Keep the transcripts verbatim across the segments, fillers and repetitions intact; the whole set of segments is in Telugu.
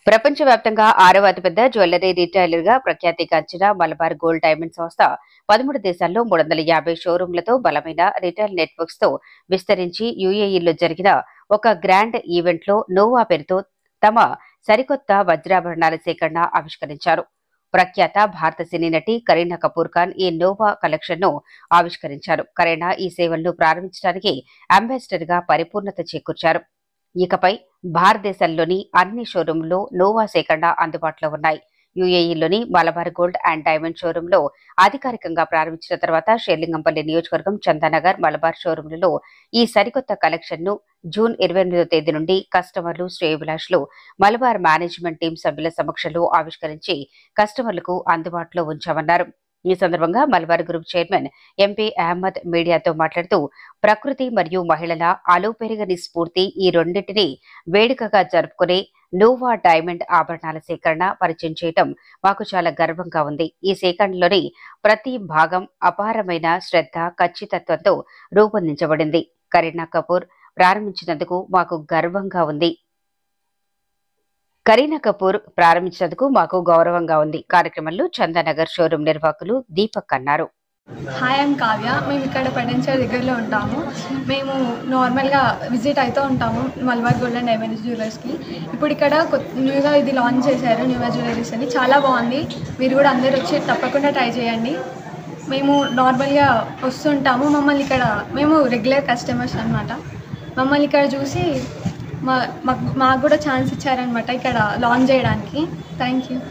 ప్రపంచవ్యాప్తంగా ఆరవ అతిపెద్ద జ్యువెలరీ రిటైలర్గా ప్రఖ్యాతిగాంచిన మలబార్ గోల్డ్ డైమండ్ సంస్థ పదమూడు దేశాల్లో మూడు వందల యాభై షోరూంలతో బలమైన రిటైల్ నెట్వర్క్స్ తో విస్తరించి యూఏఈలో జరిగిన ఒక గ్రాండ్ ఈవెంట్లో నోవా పేరుతో తమ సరికొత్త వజ్రాభరణాల సేకరణ ఆవిష్కరించారు. ప్రఖ్యాత భారత సినీ నటి కరీనా కపూర్ ఖాన్ ఈ నోవా కలెక్షన్ ను ఆవిష్కరించారు. కరీనా ఈ సేవలను ప్రారంభించడానికి అంబాసిడర్ గా పరిపూర్ణత చేకూర్చారు. ఇకపై భారతదేశంలోని అన్ని షోరూంల్లో నోవా సేకరణ అందుబాటులో ఉన్నాయి. యూఏఈలోని మలబార్ గోల్డ్ అండ్ డైమండ్ షోరూంలో అధికారికంగా ప్రారంభించిన తర్వాత షేర్లింగంపల్లి నియోజకవర్గం చందానగర్ మలబార్ షోరూంలలో ఈ సరికొత్త కలెక్షన్ ను జూన్ ఇరవై ఎనిమిదో తేదీ నుండి కస్టమర్లు శ్రేయోభిలాషులు మలబార్ మేనేజ్మెంట్ టీం సభ్యుల సమక్షంలో ఆవిష్కరించి కస్టమర్లకు అందుబాటులో ఉంచామన్నారు. ఈ సందర్భంగా Malabar group chairman MP Ahmed మీడియాతో మాట్లాడుతూ ప్రకృతి మరియు మహిళల అలుపెరగని స్ఫూర్తి ఈ రెండింటినీ వేడుకగా జరుపుకునే నోవా డైమండ్ ఆభరణాల సేకరణ పరిచయం చేయటం మాకు చాలా గర్వంగా ఉంది. ఈ సేకరణలోని ప్రతి భాగం అపారమైన శ్రద్ధ ఖచ్చితత్వంతో రూపొందించబడింది. కరీనా కపూర్ ప్రారంభించినందుకు మాకు గర్వంగా ఉంది కరీనా కపూర్ ప్రారంభించినందుకు మాకు గౌరవంగా ఉంది కార్యక్రమంలో చందానగర్ షోరూం నిర్వాహకులు దీపక్ అన్నారు. Hi I'm Kavya. మేము ఇక్కడ పటంచర్ దగ్గరలో ఉంటాము. మేము నార్మల్గా విజిట్ అవుతూ ఉంటాము మలబార్ గోల్డ్ అండ్ డైమండ్ జ్యువెలర్స్కి. ఇప్పుడు ఇక్కడ న్యూగా ఇది లాంచ్ చేశారు న్యూగా జ్యువెలరీస్ అని. చాలా బాగుంది. మీరు కూడా అందరు వచ్చి తప్పకుండా ట్రై చేయండి. మేము నార్మల్గా వస్తుంటాము. మమ్మల్ని ఇక్కడ మేము రెగ్యులర్ కస్టమర్స్ అనమాట. మమ్మల్ని ఇక్కడ చూసి మా మాకు కూడా ఛాన్స్ ఇచ్చారనమాట ఇక్కడ లాంచ్ చేయడానికి. Thank you.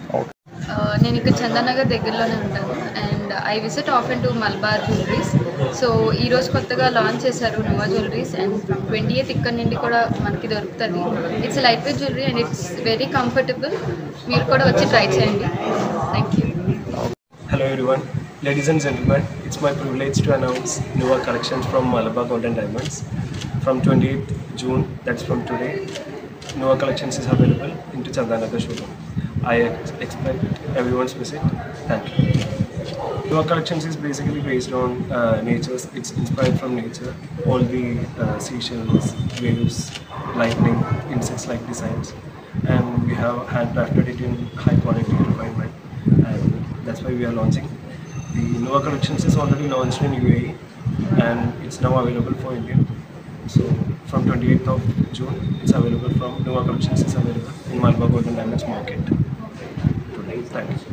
నేను ఇక్కడ చందానగర్ దగ్గరలోనే ఉంటాను and I visit often to Malabar jewelleries. So ఈరోజు కొత్తగా లాంచ్ చేశారు Nova jewelleries and twenty eighth ఇక్కడ నుండి కూడా మనకి దొరుకుతుంది. It's light weight jewellery and it's very comfortable. మీరు కూడా వచ్చి ట్రై చేయండి. Thank you. Hello everyone, ladies and gentlemen, it's my privilege to announce Nova collections from Malabar Gold and Diamonds. From twenty-eighth June, that's from today, Nova collections is available into Chandanagar showroom. I ex expect everyone's visit. Thank you. Nova collections is basically based on uh, nature. It's inspired from nature. All the uh, seashells, waves, lightning, insects-like designs, and we have handcrafted it in high quality refinement. And that's why we are launching. The Nova collections is already launched in U A E and it's now available for India. So from twenty-eighth of June, it's available from Nova collections is available in Malabar Gold and Diamonds market today. Thank you.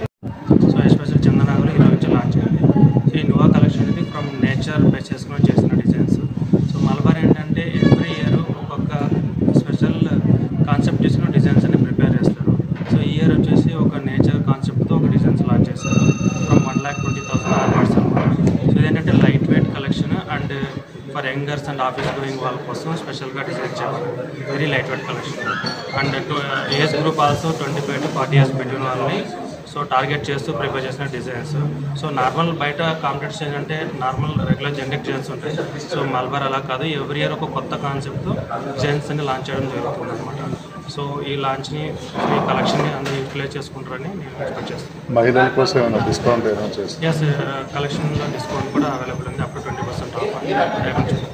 So especially Chandanagar ఇలా నుంచి లాంచ్ అయింది. సో ఈ నోవా కలెక్షన్ అనేది ఫ్రమ్ నేచర్ బేస్ చేసుకుని చేసిన డిజైన్స్. సో మలబార్ ఏంటంటే ఎవ్రీ ఇయర్ ఒక్కొక్క స్పెషల్ కాన్సెప్ట్ తీసుకుని డిజైన్స్ అన్ని ప్రిపేర్ చేస్తారు. సో ఈ ఇయర్ వచ్చేసి ఒక నేచర్ కాన్సెప్ట్తో ఒక డిజైన్స్ లాంచ్ చేశారు from one lakh twenty thousand onwards అనమాట. సో ఇదేంటంటే light weight collection and for youngers and office going వాళ్ళ కోసం స్పెషల్గా డిజైన్ చేయాలి. Very light weight collection and age group also twenty five to forty years పెట్టిన వాళ్ళని సో టార్గెట్ చేస్తూ ప్రిపేర్ చేసిన డిజైన్స్. సో నార్మల్ బయట కాంపిటీషన్ ఏంటంటే నార్మల్ రెగ్యులర్ జనరిక్ డిజైన్స్ ఉంటాయి. సో మలబార్ అలా కాదు, ఎవ్రీ ఇయర్ ఒక కొత్త కాన్సెప్ట్తో డిజైన్స్ అన్ని లాంచ్ చేయడం జరుగుతుంది అనమాట. సో ఈ లాంచ్ని ఈ కలెక్షన్ని అందరూ యూటిలైజ్ చేసుకుంటారని నేను ఎక్స్పెక్ట్ చేస్తాను. మహిళల కోసం ఏమైనా డిస్కౌంట్ ఏమైనా చేస్తాను? ఎస్, కలెక్షన్లో డిస్కౌంట్ కూడా అవైలబుల్ ఉంది. Up to twenty percent of